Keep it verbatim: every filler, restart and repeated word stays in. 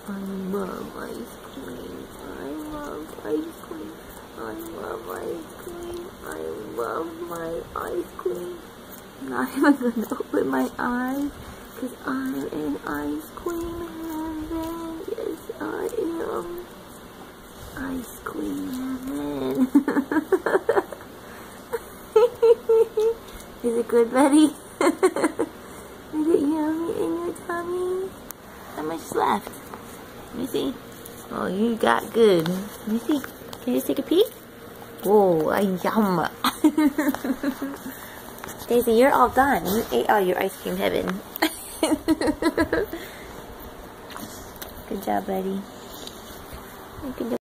I love ice cream. I love ice cream. I love ice cream. I love my ice cream. I'm not even gonna open my eyes because I'm in ice cream heaven. Yes, I am. Ice cream heaven. Is it good, Betty? Is it yummy in your tummy? How much left? Let me see. Oh, you got good. Let me see. Can you just take a peek? Whoa, yum. Daisy, you're all done. You ate all your ice cream heaven. Good job, buddy. Good job.